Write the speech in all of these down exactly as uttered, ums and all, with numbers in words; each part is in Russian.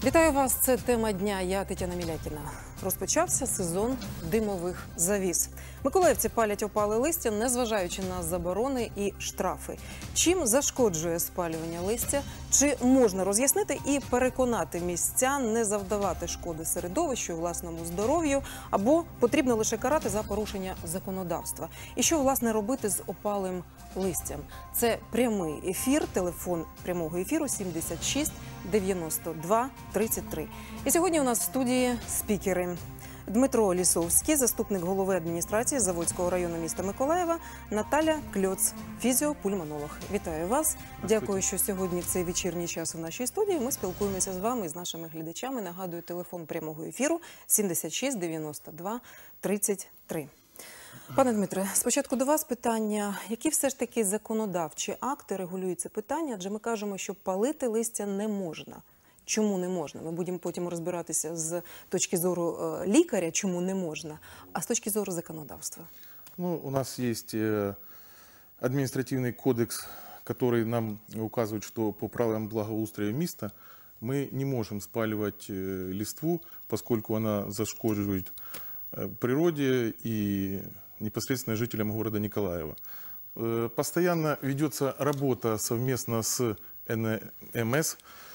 Вітаю вас, це тема дня, я Тетяна Мілякіна. Розпочався сезон димових завіс. Миколаївці палять опале листя, незважаючи на заборони і штрафи. Чим зашкоджує спалювання листя? Чи можна роз'яснити і переконати містян не завдавати шкоди середовищу, власному здоров'ю, або потрібно лише карати за порушення законодавства? І що, власне, робити з опалим листям? Це прямий ефір, телефон прямого ефіру сімдесят шість дев'яносто два тридцять три. І сьогодні у нас в студії спікери. Дмитро Лісовський, заступник голови адміністрації Заводського району міста Миколаєва, Наталя Кльоц, фізіопульмонолог. Вітаю вас. Дякую, що сьогодні в цей вечірній час у нашій студії ми спілкуємося з вами і з нашими глядачами. Нагадую, телефон прямого ефіру сімдесят шість дев'яносто два тридцять три. Пане Дмитре, спочатку до вас питання. Які все ж таки законодавчі акти регулюють це питання? Адже ми кажемо, що палити листя не можна. Чому не можна? Ми будемо потім розбиратися з точки зору лікаря, чому не можна, а з точки зору законодавства. Ну, у нас есть административный кодекс, который нам указывает, что по правилам благоустройства места мы не можем спаливать листву, поскольку она зашкодживает природе и непосредственно жителям города Николаева. Постоянно ведется работа совместно с эн эм эс,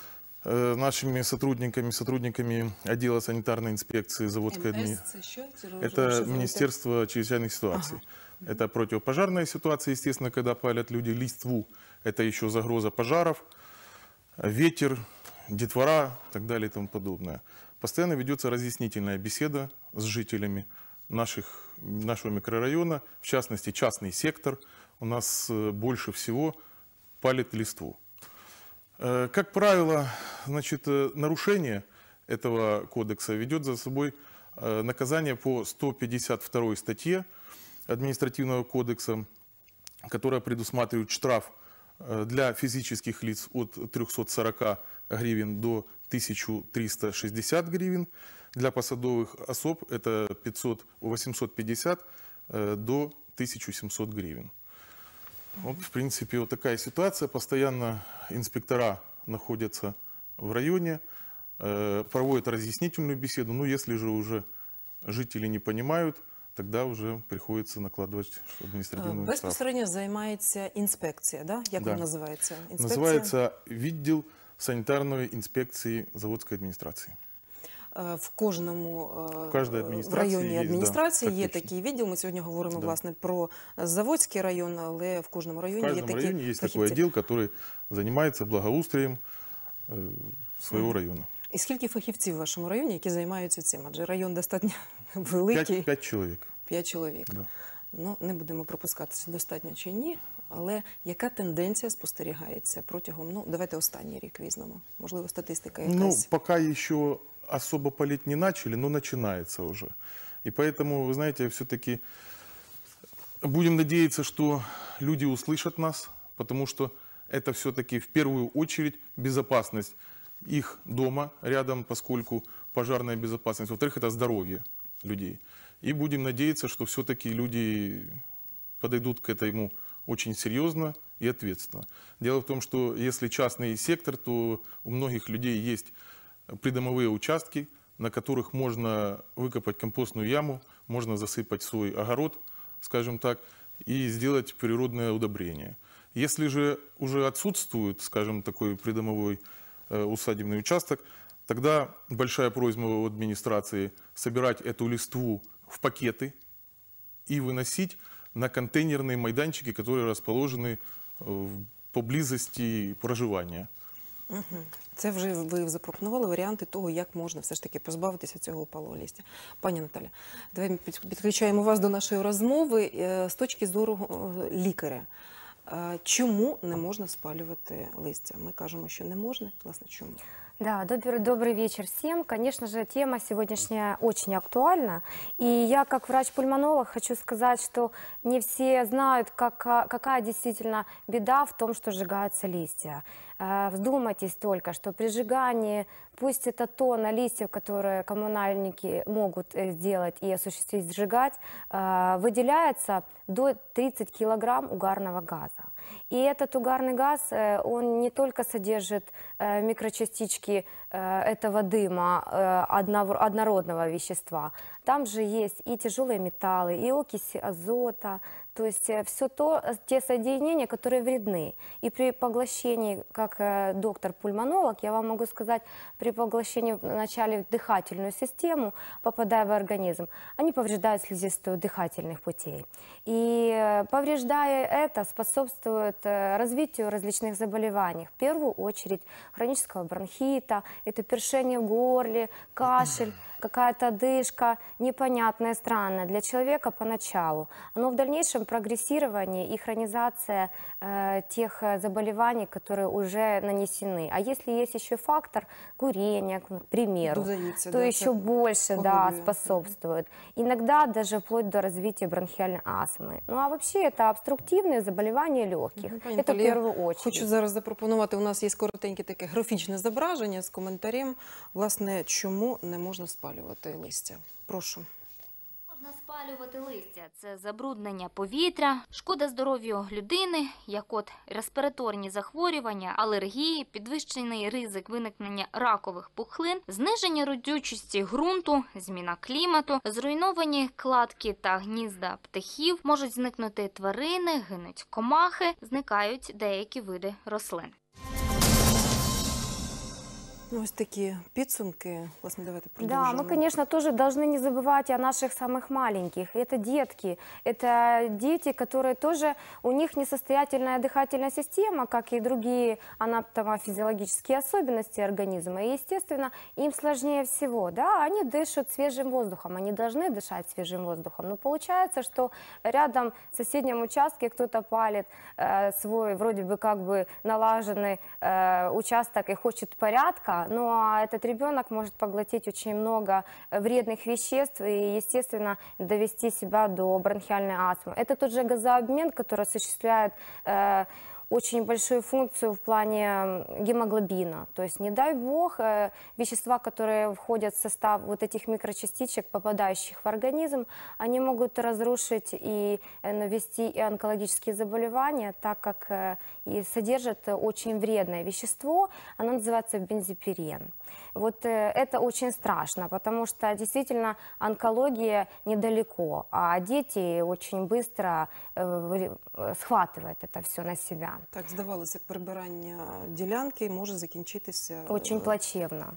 нашими сотрудниками, сотрудниками отдела санитарной инспекции Заводской администрации. Это Министерство чрезвычайных ситуаций. Ага. Это противопожарная ситуация, естественно, когда палят люди листву. Это еще загроза пожаров, ветер, детвора и так далее и тому подобное. Постоянно ведется разъяснительная беседа с жителями наших, нашего микрорайона, в частности, частный сектор у нас больше всего палит листву. Как правило, значит, нарушение этого кодекса ведет за собой наказание по сто пятьдесят второй статье административного кодекса, которая предусматривает штраф для физических лиц от трёхсот сорока гривен до тысячи трёхсот шестидесяти гривен, для посадовых особ это пятьсот, восемьсот пятьдесят до тысячи семисот гривен. Вот, в принципе, вот такая ситуация. Постоянно инспектора находятся в районе, э, проводят разъяснительную беседу. Ну, если же уже жители не понимают, тогда уже приходится накладывать административную штраф. Безпосередньо займається інспекція, да? Як да. вона називається? Інспекція? Називається відділ санітарної інспекції Заводської адміністрації. В кожному в, в районі адміністрації є, є да, такий відділ. Ми сьогодні говоримо, да. власне, про Заводський район, але в кожному районі в є такі районі є фахівці. такий відділ, який займається благоустроєм свого району. І скільки фахівців в вашому районі, які займаються цим? Адже район достатньо великий. П'ять чоловік. П'ять чоловік. Да. Ну, не будемо пропускатися, достатньо чи ні, але яка тенденція спостерігається протягом, ну, давайте останній рік візьмемо. Можливо, статистика якась? Ну, поки ще особо палить не начали, но начинается уже. И поэтому, вы знаете, все-таки будем надеяться, что люди услышат нас, потому что это все-таки в первую очередь безопасность их дома рядом, поскольку пожарная безопасность. Во-вторых, это здоровье людей. И будем надеяться, что все-таки люди подойдут к этому очень серьезно и ответственно. Дело в том, что если частный сектор, то у многих людей есть придомовые участки, на которых можно выкопать компостную яму, можно засыпать свой огород, скажем так, и сделать природное удобрение. Если же уже отсутствует, скажем, такой придомовой э, усадебный участок, тогда большая просьба у администрации собирать эту листву в пакеты и выносить на контейнерные майданчики, которые расположены э, поблизости проживания. Угу. Це вже ви запропонували варіанти того, як можна все ж таки позбавитися цього опалого листя. Пані Наталя, давай ми підключаємо вас до нашої розмови з точки зору лікаря. Чому не можна спалювати листя? Ми кажемо, що не можна. Власне, чому? Да, добрый, добрый вечер всем. Конечно же, тема сегодняшняя очень актуальна. И я, как врач-пульмонолог, хочу сказать, что не все знают, как, какая действительно беда в том, что сжигаются листья. Э, Вдумайтесь только, что при сжигании, пусть это тонна листьев, которые коммунальники могут э, сделать и осуществить сжигать, э, выделяется до тридцати килограмм угарного газа. И этот угарный газ, э, он не только содержит э, микрочастички э, этого дыма, э, одного- однородного вещества, там же есть и тяжелые металлы, и окиси азота, то есть все то, э, те соединения, которые вредны. И при поглощении, как э, доктор-пульмонолог, я вам могу сказать, при поглощении вначале в дыхательную систему, попадая в организм, они повреждают слизистую дыхательных путей. И э, повреждая это, способствует э, развитию различных заболеваний. В первую очередь хронического бронхита, это першение в горле, кашель, какая-то одышка, непонятная, странная для человека поначалу. Но в дальнейшем прогрессирование и хронизация э, тех э, заболеваний, которые уже нанесены. А если есть еще фактор курения, к примеру, Додається, то да, еще це больше да, поглублює. способствует. Иногда даже вплоть до развития бронхиальной астмы. Ну а вообще это обструктивные заболевания легких. Пані Это в Наталі, я первую очередь. хочу зараз запропонувати, у нас є коротеньке таке графічне зображення з коментарем, власне, чому не можна спалювати листя. Прошу. Можна спалювати листя – це забруднення повітря, шкода здоров'ю людини, як от респіраторні захворювання, алергії, підвищений ризик виникнення ракових пухлин, зниження родючості ґрунту, зміна клімату, зруйновані кладки та гнізда птахів, можуть зникнути тварини, гинуть комахи, зникають деякі види рослин. Ну, ось такі підсумки. Власне, давайте Да, продовжимо. мы, конечно, тоже должны не забывать о наших самых маленьких. Это детки, это дети, которые тоже, у них несостоятельная дыхательная система, как и другие анатомофизиологические особенности организма. И, естественно, им сложнее всего. Да? Они дышат свежим воздухом, они должны дышать свежим воздухом. Но получается, что рядом в соседнем участке кто-то палит э, свой вроде бы как бы налаженный э, участок и хочет порядка, но этот ребенок может поглотить очень много вредных веществ и, естественно, довести себя до бронхиальной астмы. Это тот же газообмен, который осуществляет э, очень большую функцию в плане гемоглобина. То есть, не дай бог, э, вещества, которые входят в состав вот этих микрочастичек, попадающих в организм, они могут разрушить и э, навести и онкологические заболевания, так как э, и содержат очень вредное вещество, оно называется бензопирен. Вот э, это очень страшно, потому что действительно онкология недалеко, а дети очень быстро э, вы- э, схватывают это все на себя. Так, здавалося, прибирання ділянки може закінчитися. Очень е, плачевно.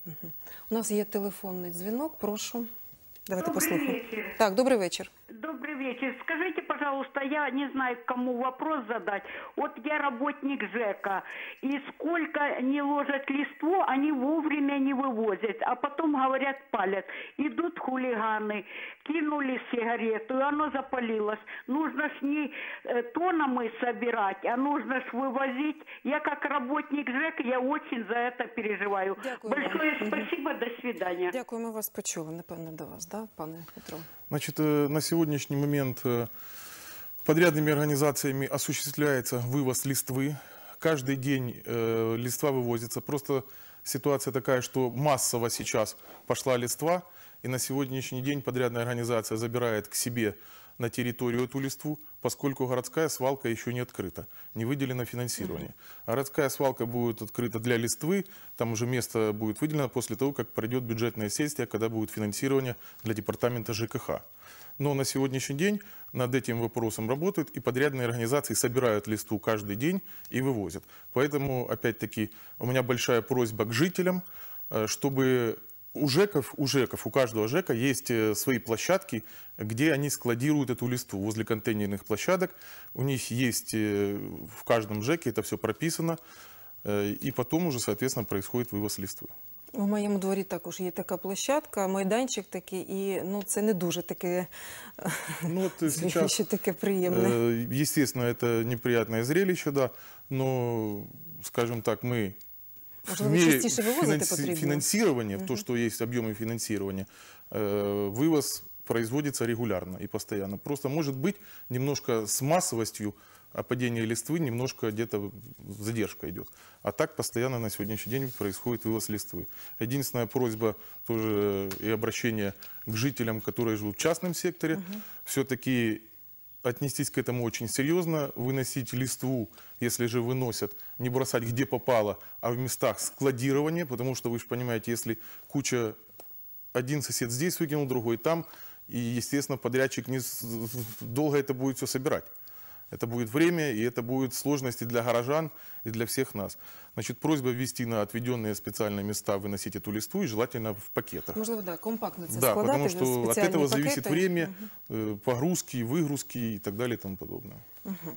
У нас є телефонний дзвінок, прошу. Давайте Добрый послухаємо. вечер. Так, добрий вечір. Добрый вечер. Скажите, пожалуйста, я не знаю, кому вопрос задать. Вот я работник ЖЭКа, и сколько не ложат листву, они вовремя не вывозят, а потом, говорят, палят. Идут хулиганы, кинули сигарету, и оно запалилось. Нужно ж не э, тоннами собирать, а нужно ж вывозить. Я как работник ЖЭКа, я очень за это переживаю. Дякую вам. Большое Мгм. спасибо, до свидания. Дякую, ми вас почули, напевно, до вас, да, пане Петро? Значит, э, на сегодняшний момент э, подрядными организациями осуществляется вывоз листвы. Каждый день э, листва вывозится. Просто ситуация такая, что массово сейчас пошла листва, и на сегодняшний день подрядная организация забирает к себе на территорию эту листву, поскольку городская свалка еще не открыта, не выделено финансирование. А городская свалка будет открыта для листвы, там уже место будет выделено после того, как пройдет бюджетная сессия, когда будет финансирование для департамента ЖКХ. Но на сегодняшний день над этим вопросом работают, и подрядные организации собирают листву каждый день и вывозят. Поэтому, опять-таки, у меня большая просьба к жителям, э, чтобы у ЖЭКов, у ЖЭКов, у каждого ЖЭКа есть э, свои площадки, где они складируют эту листву. Возле контейнерных площадок у них есть э, в каждом ЖЭКе, это все прописано, э, и потом уже, соответственно, происходит вывоз листвы. У моєму дворі також є така площадка, майданчик такий, і ну, це не дуже таке, Ну, вот сейчас, ще таке приємне. э, естественно, это неприятное зрелище, да, но, скажем так, мы в Можливо, мере частіше вивозити потрібно? финансирования, в то, что есть объемы финансирования, э, вывоз производится регулярно и постоянно. Просто, может быть, немножко с массовостью опадения листвы немножко где-то задержка идет. А так постоянно на сегодняшний день происходит вывоз листвы. Единственная просьба тоже и обращение к жителям, которые живут в частном секторе, угу. все-таки отнестись к этому очень серьезно, выносить листву, если же выносят, не бросать где попало, а в местах складирования, потому что вы же понимаете, если куча, один сосед здесь выкинул, другой там, и, естественно, подрядчик не, долго это будет все собирать. Это будет время, и это будет сложности для горожан и для всех нас. Значит, просьба ввести на отведенные специальные места, выносить эту листву, и желательно в пакетах. Можливо, да, компактно це Да, складати потому в что от спеціальні этого пакети. зависит время, угу. погрузки, выгрузки и так далее и тому подобное. Угу.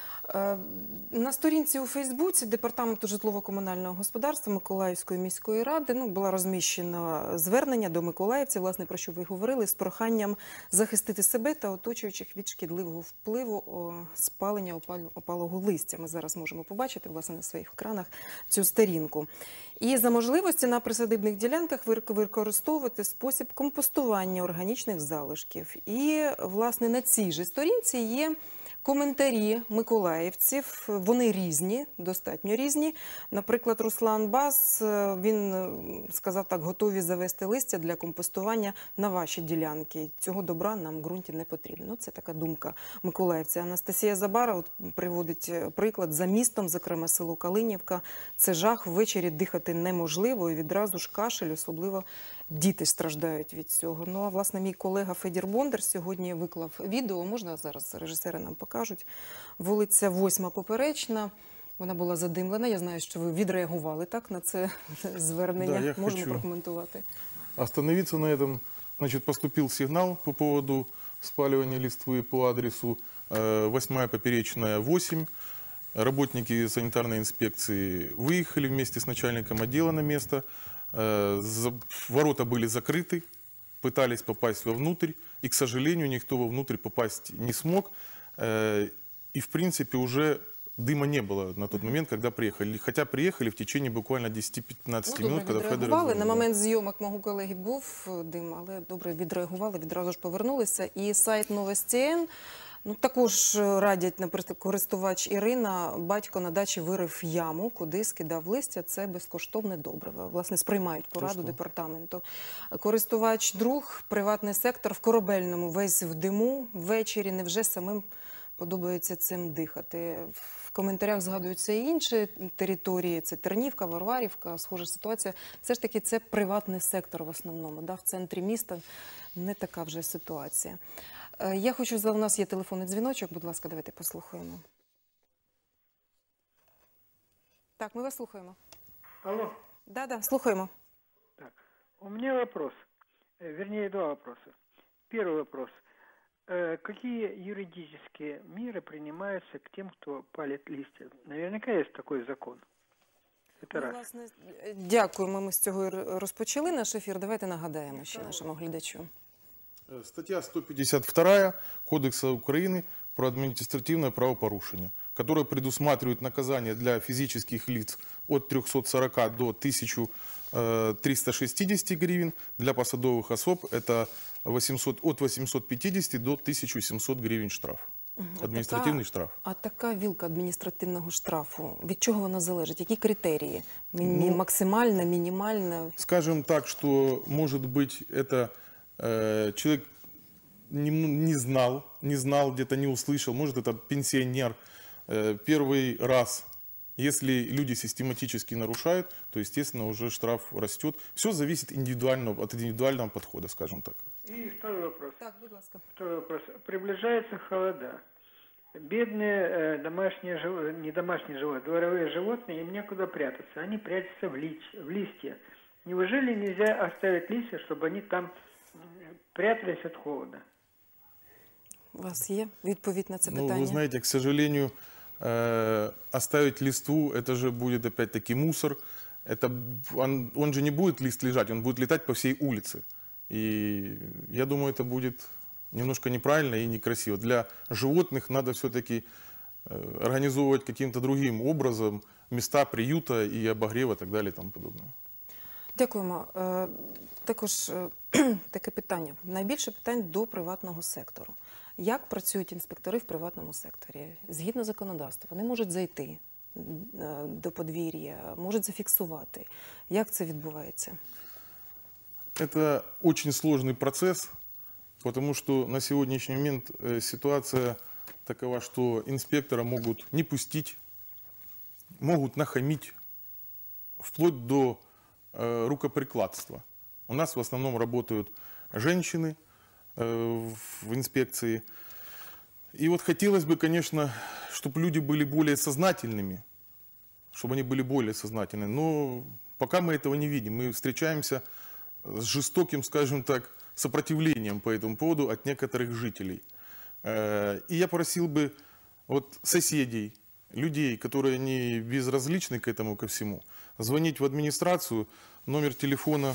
На сторінці у Фейсбуці Департаменту житлово-комунального господарства Миколаївської міської ради ну, було розміщено звернення до миколаївців, власне, про що ви говорили, з проханням захистити себе та оточуючих від шкідливого впливу о, спалення опалого листя. Ми зараз можемо побачити, власне, на своїх екранах цю сторінку. І за можливості на присадибних ділянках використовувати спосіб компостування органічних залишків. І, власне, на цій же сторінці є коментарі миколаївців, вони різні, достатньо різні. Наприклад, Руслан Бас, він сказав так, готові завести листя для компостування на ваші ділянки. Цього добра нам в ґрунті не потрібно. Ну, це така думка миколаївця. Анастасія Забара от, приводить приклад за містом, зокрема село Калинівка. Це жах, ввечері дихати неможливо і відразу ж кашель, особливо діти страждають від цього. Ну, а, власне, мій колега Федір Бондар сьогодні виклав відео, можна зараз режисери нам покажуть. Вулиця восьма Поперечна, вона була задимлена. Я знаю, що ви відреагували так на це звернення. Да, я Можемо хочу прокоментувати. Остановиться на этом. Значит, поступил сигнал по поводу спаливания листвы по адресу восьмая Поперечная, восемь. Работники санитарной инспекции выехали вместе с начальником отдела на место. Ворота были закрыты, пытались попасть вовнутрь, и, к сожалению, никто вовнутрь попасть не смог. И, в принципе, уже дыма не было на тот момент, когда приехали. Хотя приехали в течение буквально десяти-пятнадцати Ну, минут, когда Федор... На момент зйомок мого колеги був дим, але добре відреагували, відразу ж повернулися. І сайт Новості.н, ну, також радять, наприклад, користувач Ірина, батько на дачі вирив яму, куди скидав листя, це безкоштовне добриво. Власне, сприймають пораду департаменту. Користувач друг, приватний сектор в Корабельному, весь в диму, ввечері невже самим подобається цим дихати. В коментарях згадуються і інші території, це Тернівка, Варварівка, схожа ситуація. Все ж таки це приватний сектор в основному, да? В центрі міста не така вже ситуація. Я хочу, у нас є телефонний дзвіночок, будь ласка, давайте послухаємо. Так, ми вас слухаємо. Алло. Да, да, слухаємо. Так, у меня вопрос, вернее, два вопроса. Первый вопрос. Какие юридические меры принимаются к тем, кто палит листья? Наверняка есть такой закон. Это раз. Власне, дякуємо, ми з цього розпочали наш ефір. Давайте нагадаємо ще нашому глядачу. Статья сто пятьдесят вторая Кодекса Украины про административное правопорушение, которая предусматривает наказание для физических лиц от трёхсот сорока до тысячи трёхсот шестидесяти гривен, для посадовых особ это восемьсот, от восьмисот пятидесяти до тысячи семисот гривен штраф. Адміністративний така, штраф. А така вілка адміністративного штрафу, від чого вона залежить? Які критерії? Мі- Ну, максимальна, мінімальна? Скажем так, что, может быть, это э, человек не, не знал, не знал, где-то не услышал, может, это пенсионер. Э, первый раз, если люди систематически нарушают, то, естественно, уже штраф растет. Все зависит индивидуально, от индивидуального подхода, скажем так. И второй вопрос. Так, будь ласка. Второй вопрос. Приближаются холода. Бедные э, домашние животные, не домашние животные, дворовые животные, им некуда прятаться. Они прячутся в, лич, в листья. Неужели нельзя оставить листья, чтобы они там прятались от холода? У вас є відповідь на це Ну, питання? вы знаете, к сожалению, э, оставить листву, это же будет опять-таки мусор. Это, он, он же не будет лист лежать, он будет летать по всей улице. И я думаю, это будет немножко неправильно и некрасиво. Для животных надо все-таки э, организовывать каким-то другим образом места приюта и обогрева и так далее и тому подобное. Дякуємо. Е, Також е, таке питання. Найбільше питань до приватного сектору. Як працюють інспектори в приватному секторі? Згідно законодавства, вони можуть зайти е, до подвір'я, можуть зафіксувати. Як це відбувається? Это очень сложный процесс, потому что на сегодняшний момент э, ситуация такова, что инспектора могут не пустить, могут нахамить, вплоть до э, рукоприкладства. У нас в основном работают женщины э, в инспекции. И вот хотелось бы, конечно, чтобы люди были более сознательными, чтобы они были более сознательны. Но пока мы этого не видим. Мы встречаемся с жестоким, скажем так, сопротивлением по этому поводу от некоторых жителей. Э, И я просил бы вот соседей, людей, которые не безразличны к этому, ко всему, звонить в администрацию, номер телефона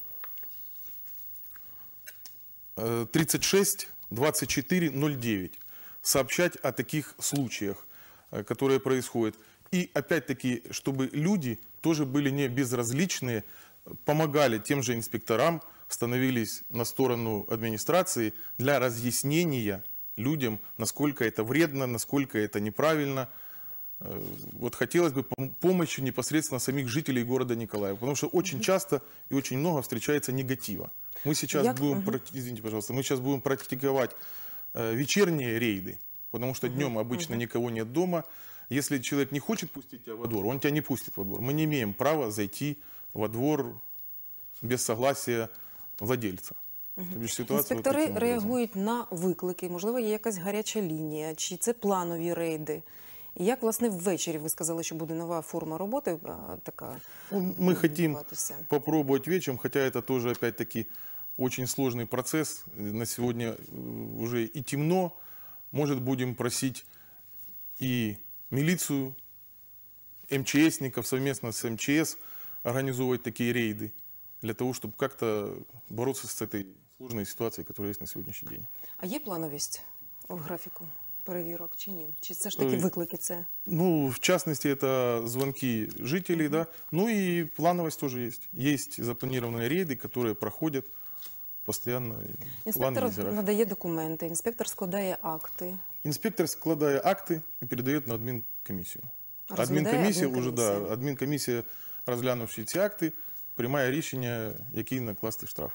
э, тридцать шесть двадцать четыре ноль девять, сообщать о таких случаях, э, которые происходят. И опять-таки, чтобы люди тоже были не безразличные, помогали тем же инспекторам, становились на сторону администрации для разъяснения людям, насколько это вредно, насколько это неправильно. Э, Вот хотелось бы пом- помощи непосредственно самих жителей города Николаева, потому что очень часто и очень много встречается негатива. Мы сейчас Як- будем, Мгм. практи- извините, пожалуйста, мы сейчас будем практиковать э, вечерние рейды, потому что днем обычно никого нет дома. Если человек не хочет пустить тебя во двор, он тебя не пустит во двор. Мы не имеем права зайти во двор без согласия владельца. То бишь ситуация вот Інспектори таким образом. реагують на виклики, можливо, є якась гаряча лінія, чи це планові рейди. І як, власне, ввечері ви сказали, що буде нова форма роботи а, така? Ну, Мы хотим відбуватися? попробовать вечером, хотя это тоже опять-таки очень сложный процесс. На сегодня э, уже и темно. Может, будем просить и милицию, МЧСников совместно с МЧС организовывать такие рейды для того, чтобы как-то бороться с этой сложной ситуацией, которая есть на сегодняшний день. А є плановість в графіку перевірок чи ні? Чи це ж таки Ой. виклики це? Ну, в частности, это звонки жителей, да. Ну и плановость тоже есть. Есть запланированные рейды, которые проходят постоянно. Інспектор Планові зіра. надає документи, інспектор складає акти. Инспектор, складая акты, и передает на админкомиссию. Розглядає Адмінкомісія уже, адмінкомісія. да, адмінкомісія, розглянувши ці акти, приймає рішення, який накласти штраф.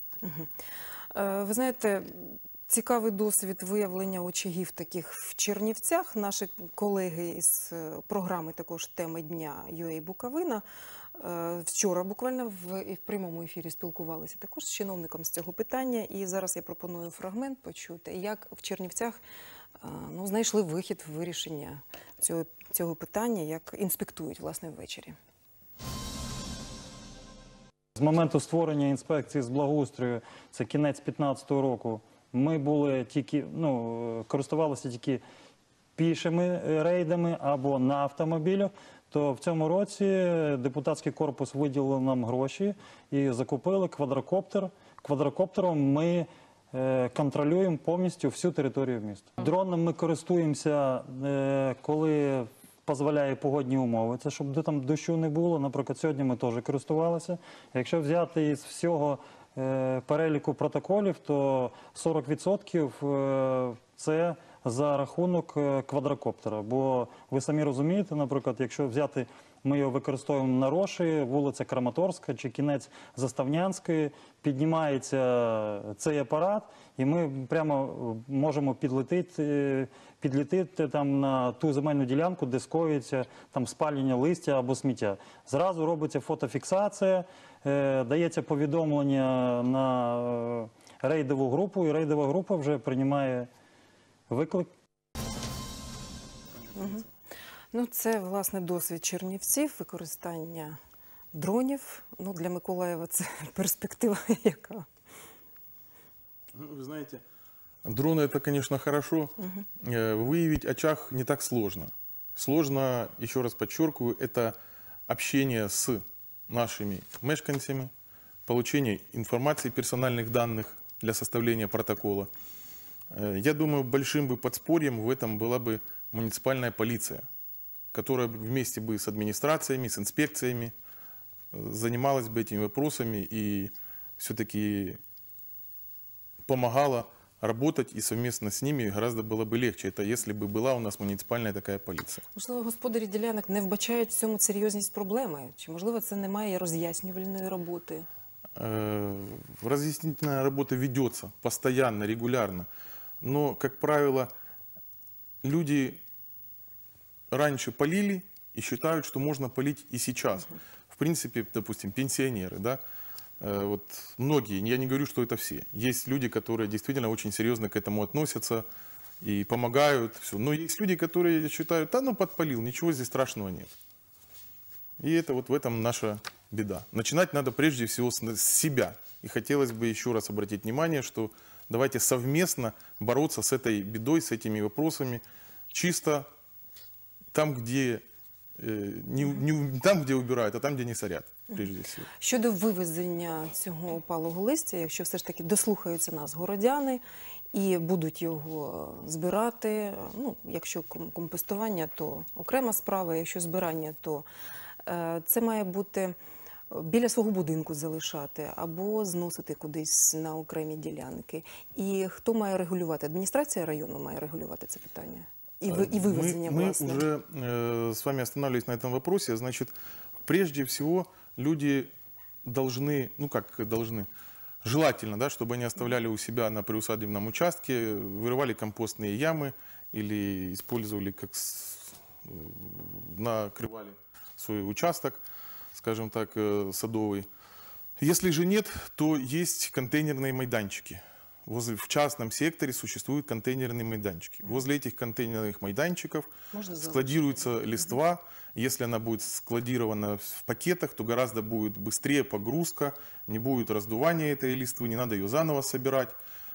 Е, Ви знаєте, цікавий досвід виявлення очагів таких в Чернівцях. Наші колеги із е, програми також «Теми дня» ю ей Буковина е, вчора буквально в, і в прямому ефірі спілкувалися також з чиновником з цього питання. І зараз я пропоную фрагмент почути, як в Чернівцях е, ну, знайшли вихід в вирішення цього, цього питання, як інспектують, власне, ввечері. З моменту створення інспекції з благоустрою, це кінець п'ятнадцятого року, ми були тільки, ну, користувалися тільки пішими рейдами або на автомобілях, то в цьому році депутатський корпус виділив нам гроші і закупили квадрокоптер. Квадрокоптером ми е, контролюємо повністю всю територію міста. Дроном ми користуємося, е, коли дозволяє погодні умови. Це щоб де там дощу не було. Наприклад, сьогодні ми теж користувалися. Якщо взяти із всього е, переліку протоколів, то сорок відсотків е, це за рахунок е, квадрокоптера. Бо ви самі розумієте, наприклад, якщо взяти, ми його використовуємо на Роші, вулиця Краматорська чи кінець Заставнянської, піднімається цей апарат, і ми прямо можемо підлетити, підлітити там на ту земельну ділянку, де скоюється там спалення листя або сміття. Зразу робиться фотофіксація, е, дається повідомлення на е, рейдову групу, і рейдова група вже приймає виклик. Ну, це, власне, досвід Чернівців, використання дронів. Ну, для Миколаєва це перспектива яка. Ну, вы знаете, дроны это, конечно, хорошо. Э, Выявить очаг не так сложно. Сложно, еще раз подчеркиваю, это общение с нашими мешканцами, получение информации, персональных данных для составления протокола. Э, Я думаю, большим бы подспорьем в этом была бы муниципальная полиция, которая бы вместе бы с администрациями, с инспекциями э, занималась бы этими вопросами и все-таки помогала работать и совместно с ними гораздо было бы легче. Это если бы была у нас муниципальная такая полиция. Можливо, господарі ділянок не вбачають в цьому серйозність проблеми? Чи, можливо, це немає роз'яснювальної роботи? Э, Разъяснительная работа ведется постоянно, регулярно. Но, как правило, люди раньше полили и считают, что можно полить и сейчас. В принципе, допустим, пенсионеры, да, э, вот многие, я не говорю, что это все. Есть люди, которые действительно очень серьезно к этому относятся и помогают. Все. Но есть люди, которые считают, да, ну подпалил, ничего здесь страшного нет. И это вот в этом наша беда. Начинать надо прежде всего с с себя. И хотелось бы еще раз обратить внимание, что давайте совместно бороться с этой бедой, с этими вопросами, чисто там, где, э, не, не там, где убирают, а там, где не сорят, прежде всего. Щодо вивезення цього опалого листя, якщо все ж таки дослухаються нас городяни і будуть його збирати, ну, якщо ком- компостування, то окрема справа, якщо збирання, то е, це має бути біля свого будинку залишати або зносити кудись на окремі ділянки. І хто має регулювати? Адміністрація району має регулювати це питання? І, ви, і вивезення, мы, мы власне. уже э, с вами останавливались на этом вопросе. Значит, прежде всего люди должны, ну как должны, желательно, да, чтобы они оставляли у себя на приусадебном участке, вырывали компостные ямы или использовали, как с- э, накрывали свой участок, скажем так, э, садовый. Если же нет, то есть контейнерные майданчики. Возле, в частном секторе существуют контейнерные майданчики. Возле этих контейнерных майданчиков Можно залочить. складируется листва. Если она будет складирована в пакетах, то гораздо будет быстрее погрузка, не будет раздувания этой листвы, не надо ее заново собирать.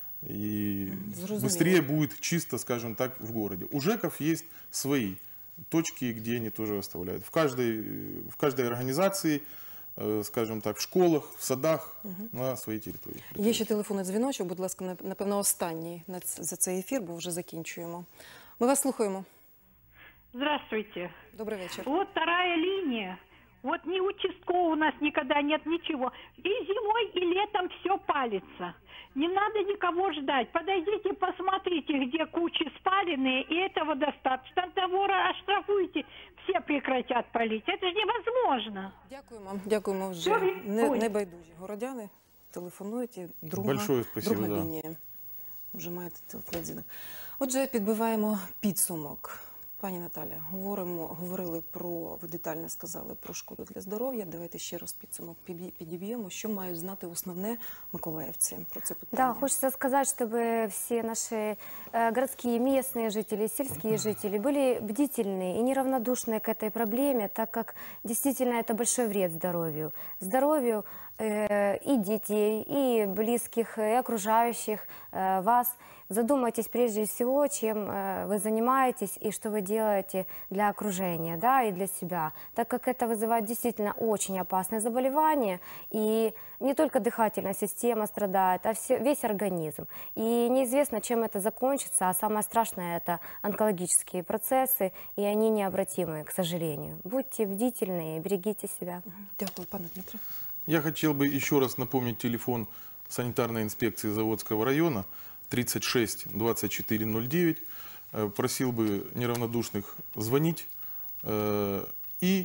И Зрозуміло. быстрее будет чисто, скажем так, в городе. У ЖЭКов есть свои точки, где они тоже оставляют. В каждой, в каждой организации, э, скажем так, в школах, в садах на своей территории. Є ще телефонний дзвіночок, будь ласка, нап- напевно, останній на ц- за цей ефір, бо вже закінчуємо. Ми вас слухаємо. Здравствуйте. Добрий вечір. Вот вторая линия. Вот ни участкового у нас никогда нет, ничего. И зимой, и летом все палится. Не надо никого ждать. Подойдите, посмотрите, где кучи спаленные, и этого достаточно. Того оштрафуйте, все прекратят палить. Это же невозможно. Дякуємо. Дякуємо вже. Добре. Не, Ой. небайдужі городяни телефонують. І друга, Большое спасибо, друга да. лінія. Вже маєте телефон дзвінок. Отже, підбиваємо підсумок. Пані Наталя, говоримо, говорили про, ви детально сказали про шкоду для здоров'я. Давайте ще раз підсумок підбі- підіб'ємо. Що мають знати основне миколаївці про це питання? Да, хочется сказать, чтобы все наши э, городские, местные жители, сельские жители были бдительны и неравнодушны к этой проблеме, так как действительно это большой вред здоровью. Здоровью э, и детей, и близких, и окружающих э, вас. Задумайтесь прежде всего, чем э, вы занимаетесь и что вы делаете для окружения, да, и для себя, так как это вызывает действительно очень опасные заболевания, и не только дыхательная система страдает, а все, весь организм. И неизвестно, чем это закончится, а самое страшное – это онкологические процессы, и они необратимы, к сожалению. Будьте бдительны и берегите себя. Дякую, пане Дмитре. Я хотел бы еще раз напомнить телефон санитарной инспекции Заводского района тридцать шесть двадцать четыре ноль девять. Э, Просил бы неравнодушных звонить э, и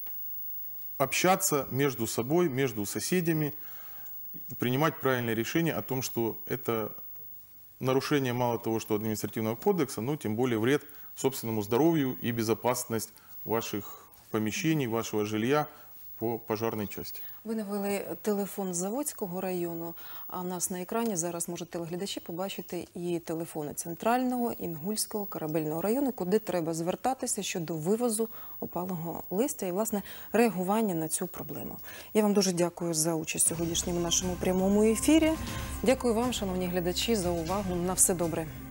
общаться между собой, между соседями, принимать правильное решение о том, что это нарушение мало того, что административного кодекса, но тем более вред собственному здоровью и безопасность ваших помещений, вашего жилья по пожарной части. Ви навели телефон Заводського району, а в нас на екрані зараз можуть телеглядачі побачити і телефони Центрального, Інгульського, Корабельного району, куди треба звертатися щодо вивозу опалого листя і, власне, реагування на цю проблему. Я вам дуже дякую за участь у сьогоднішньому нашому прямому ефірі. Дякую вам, шановні глядачі, за увагу. На все добре.